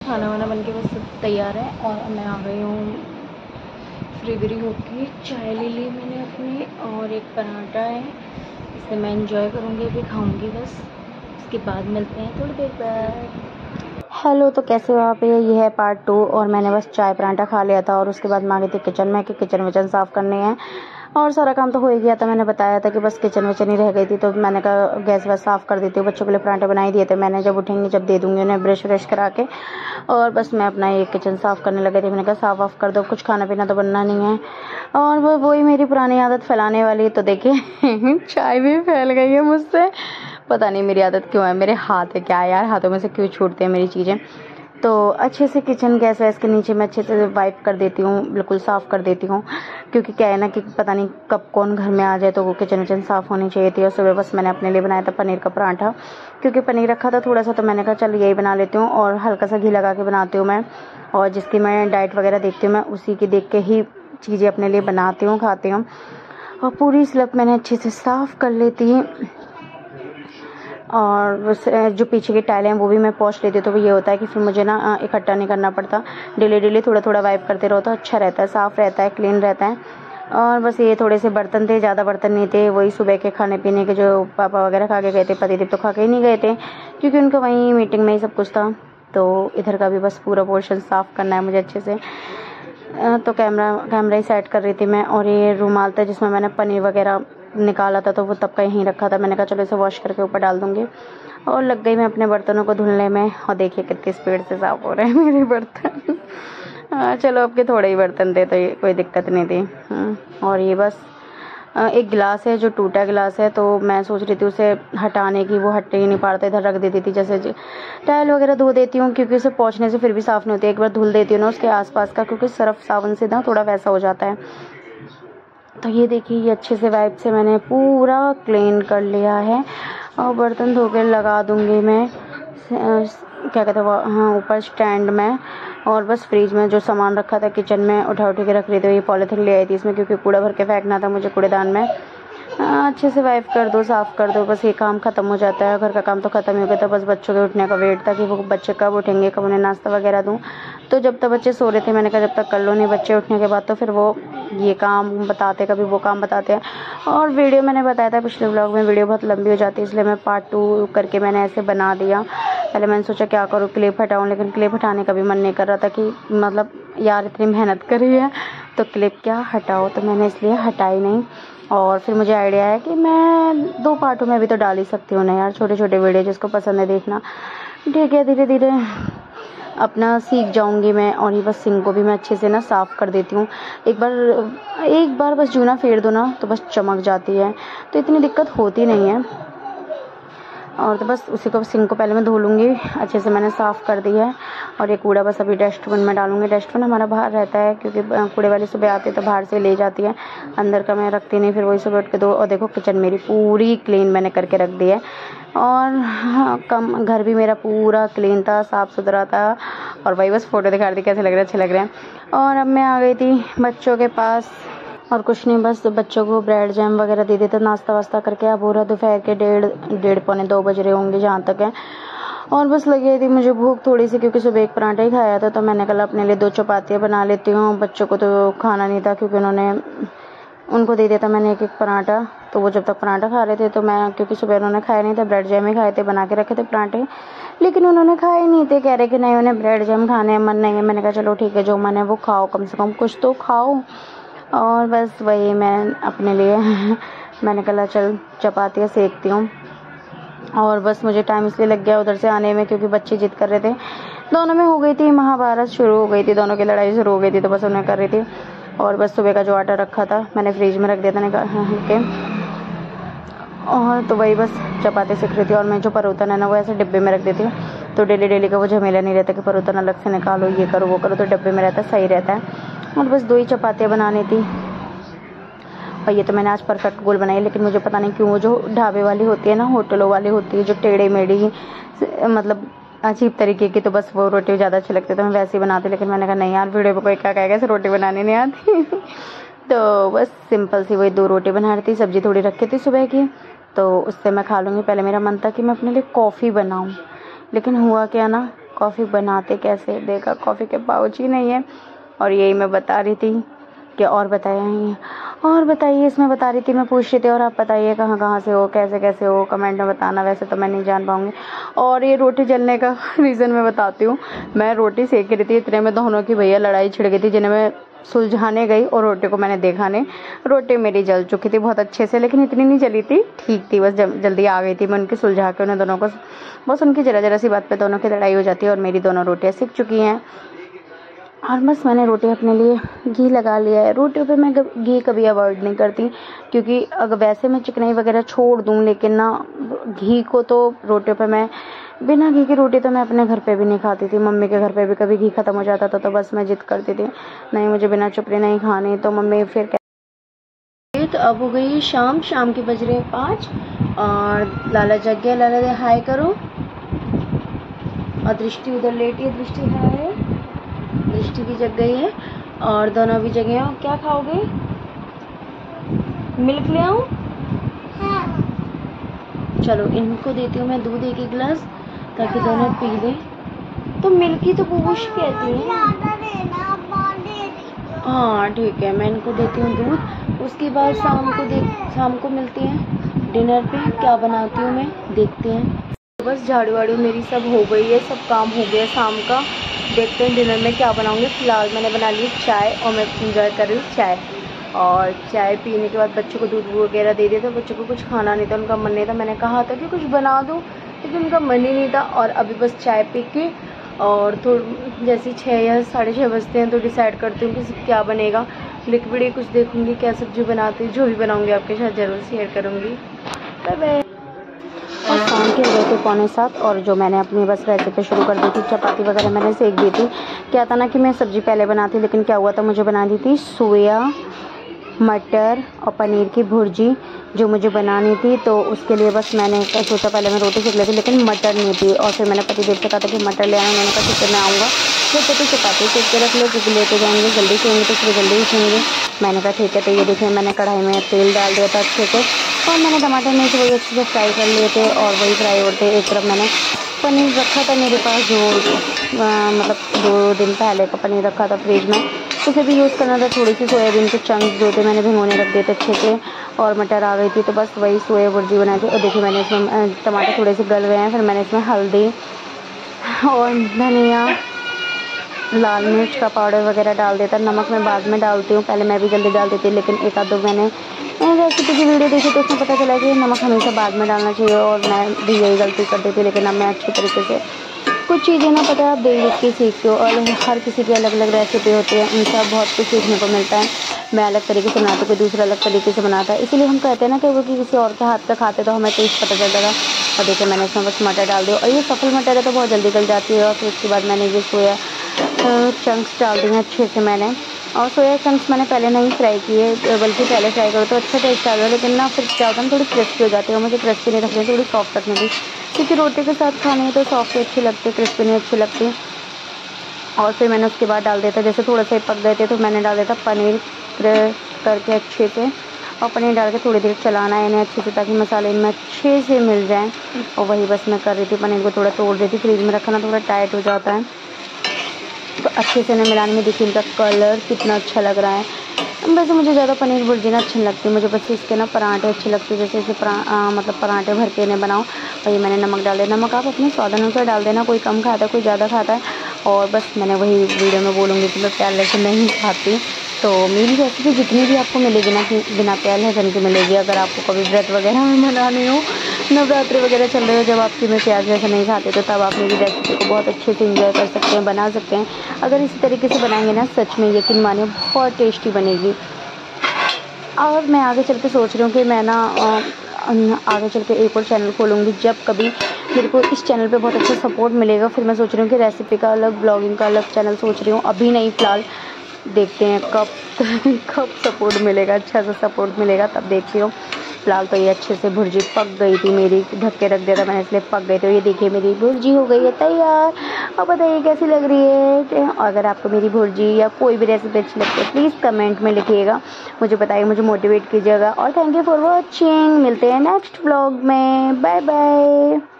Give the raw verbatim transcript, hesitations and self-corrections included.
खाना वाना बन के बस सब तैयार है और मैं आ गई हूँ फ्री व्री होके। चाय ले ली मैंने अपनी और एक पराठा है, इसे मैं इंजॉय करूँगी, अभी खाऊँगी बस। उसके बाद मिलते हैं थोड़ी देर बाद। हेलो, तो कैसे हो आप? ये है पार्ट टू। और मैंने बस चाय पराठा खा लिया था और उसके बाद मैं आ गई थी किचन में कि किचन विचन साफ़ करने हैं और सारा काम तो हो ही गया था। मैंने बताया था कि बस किचन विचन ही रह गई थी, तो मैंने कहा गैस वैस साफ़ कर देती हूँ। बच्चों के लिए पराठे बना ही दिए थे मैंने, जब उठेंगे जब दे दूँगी उन्हें ब्रश व्रश करा के। और बस मैं अपना ये किचन साफ़ करने लगी थी। मैंने कहा साफ़ वाफ़ कर दो, कुछ खाना पीना तो बनना नहीं है। और वो वही मेरी पुरानी आदत फैलाने वाली। तो देखिए चाय भी फैल गई है मुझसे, पता नहीं मेरी आदत क्यों है। मेरे हाथ है क्या यार, हाथों में से क्यों छूटती हैं मेरी चीज़ें। तो अच्छे से किचन गैस वैस के नीचे मैं अच्छे से वाइप कर देती हूँ, बिल्कुल साफ़ कर देती हूँ, क्योंकि क्या है ना कि पता नहीं कब कौन घर में आ जाए, तो वो किचन विचन साफ़ होनी चाहिए थी। और सुबह बस मैंने अपने लिए बनाया था पनीर का पराठा, क्योंकि पनीर रखा था थोड़ा सा, तो मैंने कहा चल यही बना लेती हूँ। और हल्का सा घी लगा के बनाती हूँ मैं, और जिसकी मैं डाइट वगैरह देखती हूँ मैं उसी की देख के ही चीज़ें अपने लिए बनाती हूँ, खाती हूँ। और पूरी स्लब मैंने अच्छे से साफ़ कर लेती हूँ। और उस जो पीछे की टाइलें हैं वो भी मैं पोंछ लेती हूँ। तो वो ये होता है कि फिर मुझे ना इकट्ठा नहीं करना पड़ता, डेली डेली थोड़ा थोड़ा वाइप करते रहो तो अच्छा रहता है, साफ़ रहता है, क्लीन रहता है। और बस ये थोड़े से बर्तन थे, ज़्यादा बर्तन नहीं थे, वही सुबह के खाने पीने के जो पापा वगैरह खा के गए थे। पतिदेव तो खा के ही नहीं गए थे, क्योंकि उनका वहीं मीटिंग में ही सब कुछ था। तो इधर का भी बस पूरा पोर्शन साफ़ करना है मुझे अच्छे से। तो कैमरा कैमरा ही सेट कर रही थी मैं। और ये रुमाल था जिसमें मैंने पनीर वगैरह निकाला था, तो वो तब का यहीं रखा था। मैंने कहा चलो इसे वॉश करके ऊपर डाल दूँगी। और लग गई मैं अपने बर्तनों को धुलने में। और देखिए कितनी स्पीड से साफ़ हो रहे हैं मेरे बर्तन। हाँ चलो, अब के थोड़े ही बर्तन थे तो ये कोई दिक्कत नहीं थी। और ये बस एक गिलास है जो टूटा गिलास है, तो मैं सोच रही थी उसे हटाने की, वो हट ही नहीं पा रहा था। इधर रख देती थी, जैसे टाइल वगैरह धो देती हूँ, क्योंकि उसे पोंछने से फिर भी साफ़ नहीं होती। एक बार धुल देती हूँ ना उसके आसपास का, क्योंकि सर्फ साबुन से ना थोड़ा वैसा हो जाता है। तो ये देखिए, ये अच्छे से वाइप से मैंने पूरा क्लीन कर लिया है। और बर्तन धो के लगा दूँगी मैं क्या कहते हैं हाँ ऊपर स्टैंड में। और बस फ्रिज में जो सामान रखा था किचन में उठा उठा के रख रही थी। ये पॉलीथिन ले आई थी इसमें, क्योंकि कूड़ा भर के फेंकना था मुझे कूड़ेदान में। अच्छे से वाइप कर दो, साफ़ कर दो, बस ये काम ख़त्म हो जाता है। घर का काम तो ख़त्म ही हो गया था, बस बच्चों के उठने का वेट था कि वो बच्चे कब उठेंगे, कब उन्हें नाश्ता वगैरह दूँ। तो जब तक बच्चे सो रहे थे मैंने कहा जब तक कर लो, नहीं बच्चे उठने के बाद तो फिर वो ये काम बताते, कभी वो काम बताते हैं। और वीडियो मैंने बताया था पिछले व्लॉग में, वीडियो बहुत लंबी हो जाती है, इसलिए मैं पार्ट टू करके मैंने ऐसे बना दिया। पहले मैंने सोचा क्या करूँ, क्लिप हटाऊँ, लेकिन क्लिप हटाने का भी मन नहीं कर रहा था कि मतलब यार इतनी मेहनत करी है तो क्लिप क्या हटाओ, तो मैंने इसलिए हटाई नहीं। और फिर मुझे आइडिया है कि मैं दो पार्टों में भी तो डाल ही सकती हूँ ना यार, छोटे छोटे वीडियो, जिसको पसंद है देखना। ठीक है, धीरे धीरे अपना सीख जाऊंगी मैं। और ये बस सिंक को भी मैं अच्छे से ना साफ़ कर देती हूँ। एक बार एक बार बस जूना फेर दो ना तो बस चमक जाती है, तो इतनी दिक्कत होती नहीं है। और तो बस उसी को, सिंक को पहले मैं धो लूँगी, अच्छे से मैंने साफ़ कर दी है। और ये कूड़ा बस अभी डस्टबिन में डालूँगी। डस्टबिन हमारा बाहर रहता है, क्योंकि कूड़े वाली सुबह आती है तो बाहर से ले जाती है, अंदर का मैं रखती नहीं, फिर वही सुबह उठ के दो। और देखो किचन मेरी पूरी क्लीन मैंने करके रख दी है। और हाँ, कम घर भी मेरा पूरा क्लीन था, साफ़ सुथरा था। और वही बस फ़ोटो दिखा रही थी कैसे लग रहे हैं, अच्छे लग रहे हैं। और अब मैं आ गई थी बच्चों के पास, और कुछ नहीं, बस बच्चों को ब्रेड जैम वगैरह दे देते, नाश्ता वास्ता करके। अब हो रहा दोपहर के डेढ़ डेढ़ पौने दो बज रहे होंगे जहाँ तक है। और बस लगी थी मुझे भूख थोड़ी सी, क्योंकि सुबह एक पराठा ही खाया था, तो मैंने कल अपने लिए दो चपातियाँ बना लेती हूँ। बच्चों को तो खाना नहीं था, क्योंकि उन्होंने उनको दे दिया था मैंने एक एक पराठा। तो वो जब तक पराठा खा रहे थे तो मैं, क्योंकि सुबह उन्होंने खाया नहीं था, ब्रेड जैम ही खाए थे, बना के रखे थे पराठे, लेकिन उन्होंने खाए नहीं थे। कह रहे कि नहीं उन्हें ब्रेड जैम खाने मन नहीं है। मैंने कहा चलो ठीक है, जो मन है वो खाओ, कम से कम कुछ तो खाओ। और बस वही मैं अपने लिए मैंने कहा चल चपातियाँ सेकती हूँ। और बस मुझे टाइम इसलिए लग गया उधर से आने में, क्योंकि बच्चे जिद कर रहे थे। दोनों में हो गई थी महाभारत, शुरू हो गई थी, दोनों की लड़ाई शुरू हो गई थी, तो बस उन्हें कर रही थी। और बस सुबह का जो आटा रखा था मैंने फ्रिज में रख दिया था निकाल के। और तो वही बस चपाती सीख रही थी। और मैं जो परोतन है ना वो ऐसे डिब्बे में रख देती हूँ, तो डेली डेली का वो झमेला नहीं रहता कि परोतन अलग से निकालो, ये करो वो करो, तो डिब्बे में रहता है, सही रहता है। और बस दो ही चपातियाँ बनानी थी। और ये तो मैंने आज परफेक्ट गोल बनाई, लेकिन मुझे पता नहीं क्यों वो जो ढाबे वाली होती है ना, होटलों वाली होती है, जो टेढ़ी मेढ़ी मतलब अजीब तरीके की, तो बस वो रोटी ज़्यादा अच्छी लगती है, तो मैं वैसे ही बनाती। लेकिन मैंने कहा नहीं यार, वीडियो पे कोई क्या कहेगा, ऐसे रोटी बनानी नहीं आती तो बस सिंपल सी वही दो रोटी बना रही थी, सब्जी थोड़ी रखी थी सुबह की, तो उससे मैं खा लूँगी। पहले मेरा मन था कि मैं अपने लिए कॉफ़ी बनाऊँ, लेकिन हुआ क्या ना, कॉफ़ी बनाते कैसे, देखा कॉफ़ी के पाउच ही नहीं है। और यही मैं बता रही थी कि और बताइए और बताइए इसमें बता रही थी, मैं पूछ रही थी और आप बताइए कहाँ कहाँ से हो, कैसे कैसे हो, कमेंट में बताना। वैसे तो मैं नहीं जान पाऊँगी। और ये रोटी जलने का रीज़न मैं बताती हूँ। मैं रोटी सेक रही थी, इतने में दोनों की भैया लड़ाई छिड़ गई थी, जिन्हें मैं सुलझाने गई और रोटी को मैंने देखा नहीं। रोटी मेरी जल चुकी थी बहुत अच्छे से, लेकिन इतनी नहीं जली थी, ठीक थी, बस जल्दी आ गई थी। मैं उनकी सुलझा के उन्हें दोनों को, बस उनकी जरा जरा सी बात पे दोनों की लड़ाई हो जाती है। और मेरी दोनों रोटियाँ सिक चुकी हैं और बस मैंने रोटी अपने लिए घी लगा लिया है। रोटियों पे मैं घी कभी अवॉइड नहीं करती, क्योंकि अगर वैसे मैं चिकनाई वगैरह छोड़ दूँ, लेकिन ना घी को तो रोटियों पे मैं, बिना घी की रोटी तो मैं अपने घर पे भी नहीं खाती थी। मम्मी के घर पे भी कभी घी ख़त्म हो जाता था तो बस मैं जिद करती थी, नहीं मुझे बिना चुपड़े नहीं खानी। तो मम्मी फिर कहती, तो अब हो गई शाम, शाम के बज रहे हैं पाँच और लाला जग गया। लाला दे हाय करो। और दृष्टि उधर लेटी है, दृष्टि हाय, दृष्टि भी जग गई है और दोनों भी जगे हैं। क्या खाओगे? मिल्क ले आऊं? हाँ। चलो इनको देती हूँ मैं दूध एक एक गिलास, ताकि दोनों पी लें। तो मिल्क ही तो पूछ कहती है। हाँ ठीक है, मैं इनको देती हूँ दूध। उसके बाद शाम को दे शाम को मिलती हैं डिनर पे। क्या बनाती हूँ मैं, देखते हैं। बस झाड़ू वाड़ू मेरी सब हो गई है, सब काम हो गया शाम का। देखते हैं डिनर में क्या बनाऊंगी। फिलहाल मैंने बना ली चाय और मैं इंजॉय कर रही हूँ चाय। और चाय पीने के बाद बच्चों को दूध वगैरह दे दिया था। बच्चों को कुछ खाना नहीं था, उनका मन नहीं था। मैंने कहा था कि कुछ बना दूँ, लेकिन उनका मन ही नहीं था। और अभी बस चाय पी के और थोड़ी जैसे छः या साढ़े छः बजते हैं तो डिसाइड करती हूँ कि क्या बनेगा। लिक्विड ही कुछ देखूँगी, क्या सब्जी बनाती हूँ, जो भी बनाऊँगी आपके साथ ज़रूर शेयर करूँगी। Bye bye. और शाम के हो गए थे पौने सात और जो मैंने अपनी बस रेसिपी शुरू कर दी थी। चपाती वगैरह मैंने सेक दी थी। क्या था ना कि मैं सब्ज़ी पहले बनाती, लेकिन क्या हुआ था, मुझे बना दी थी सोया, मटर और पनीर की भुर्जी जो मुझे बनानी थी। तो उसके लिए बस मैंने सोचा पहले मैं रोटी सेक लेती, लेकिन मटर नहीं थी। और फिर मैंने पति देव से कहा था कि मटर ले आना। उन्होंने कहा ठीक है मैं आऊँगा, फिर तो चपाती सेक के रख लो, क्योंकि लेते जाएंगे, जल्दी सेंगे तो फिर जल्दी उठेंगे। मैंने कहा ठीक है। तो ये देखिए मैंने कढ़ाई में तेल डाल दिया था अच्छे से, और मैंने टमाटर मिर्च वही अच्छे से फ्राई कर लिए थे। और वही फ्राई होते एक तरफ मैंने पनीर रखा था मेरे पास, जो आ, मतलब दो दिन पहले का पनीर रखा था फ्रिज में, उसे भी यूज़ करना था। थोड़ी सी सोयाबीन के चंक्स जो थे मैंने भिगोने रख दिए थे अच्छे से। और मटर आ गई थी तो बस वही सोया भुर्जी बनाई थी। और देखिए मैंने इसमें टमाटर थोड़े से गल गए हैं, फिर मैंने इसमें हल्दी और धनिया, लाल मिर्च का पाउडर वगैरह डाल देता। नमक मैं बाद में डालती हूँ, पहले मैं भी जल्दी डाल देती, लेकिन एक आध दो मैंने रेसिपी की वीडियो देखी तो उसमें पता चला कि नमक हमेशा बाद में डालना चाहिए, और मैं भी यही गलती कर देती। लेकिन अब मैं अच्छी तरीके से कुछ चीज़ें ना, पता है आप देख देख के सीखते हो, और हर किसी की अलग अलग रेसिपी होती है, उनसे बहुत कुछ सीखने को मिलता है। मैं अलग तरीके से बनाती हूँ, कोई दूसरा अलग तरीके से बनाता है। इसीलिए हम कहते हैं ना कि वो किसी और के हाथ का खाते तो हमें टेस्ट पता चलता था। और देखिए मैंने इसमें बस मटर डाल दिया, और ये सफल मटर है तो बहुत जल्दी गल जाती है। और फिर उसके बाद मैंने ये सोया चंक्स डाल दिए अच्छे से मैंने। और सोया चंक्स मैंने पहले नहीं फ्राई किए, बल्कि पहले फ्राई करो तो अच्छा टेस्ट आ जाए, लेकिन ना फिर क्या होता है थोड़ी क्रिस्पी हो जाती है। मुझे क्रिस्पी नहीं रखनी, थोड़ी सॉफ्ट रखनी थी, क्योंकि रोटी के साथ खानी है तो सॉफ्ट ही अच्छी लगती है, क्रिस्पी नहीं अच्छी लगती। और फिर मैंने उसके बाद डाल देता, जैसे थोड़ा सा पक गए थे तो मैंने डाल देता पनीर करके अच्छे से। और पनीर डाल के थोड़ी देर चलाना है इन्हें अच्छे से, ताकि मसाले इनमें अच्छे से मिल जाएँ। और वही बस मैं कर रही थी, पनीर को थोड़ा तोड़ देती, फ्रिज में रखना थोड़ा टाइट हो जाता है तो अच्छे से इन्हें मिलाने में। देखिए इनका कलर कितना अच्छा लग रहा है। वैसे मुझे ज़्यादा पनीर भुर्जी ना अच्छी लगती है, मुझे बस इसके ना पराठे अच्छे लगते हैं, जैसे इसे परा आ, मतलब पराठे भर के इन्हें बनाओ। और ये मैंने नमक डाल दिया, नमक आप अपने स्वाद अनुसार डाल देना, कोई कम खाता है कोई ज़्यादा खाता है। और बस मैंने वही वीडियो में बोलूँगी कि मैं प्याज लहसुन नहीं खाती। तो मेरी रेसिपी जितनी भी आपको मिलेगी ना, कि बिना प्याज लहसुन की मिलेगी। अगर आपको कभी व्रत वगैरह में बनानी हो, नवरात्रि वगैरह चल रहे हो, जब आपकी में प्याज लहसुन नहीं खाते, तो तब आप मेरी रेसिपी को बहुत अच्छे से इंजॉय कर सकते हैं, बना सकते हैं। अगर इसी तरीके से बनाएंगे ना, सच में यकीन मानिए बहुत टेस्टी बनेगी। और मैं आगे चल के सोच रही हूँ कि मैं ना आगे चल के एक और चैनल खोलूँगी। जब कभी मेरे को इस चैनल पे बहुत अच्छा सपोर्ट मिलेगा, फिर मैं सोच रही हूँ कि रेसिपी का अलग, ब्लॉगिंग का अलग चैनल सोच रही हूँ। अभी नहीं, फ़िलहाल देखते हैं कब कब सपोर्ट मिलेगा, अच्छा सा सपोर्ट मिलेगा तब देखती हूँ। फ़िलहाल तो ये अच्छे से भुर्जी पक गई थी मेरी, ढक के रख दिया था मैंने, इसलिए पक गई। तो ये देखिए मेरी भुर्जी हो गई है तैयार। और बताइए कैसी लग रही है। अगर आपको मेरी भुर्जी या कोई भी रेसिपी अच्छी लगती है, प्लीज़ कमेंट में लिखिएगा, मुझे बताइए, मुझे मोटिवेट कीजिएगा। और थैंक यू फॉर वॉचिंग। मिलते हैं नेक्स्ट व्लॉग में। बाय बाय।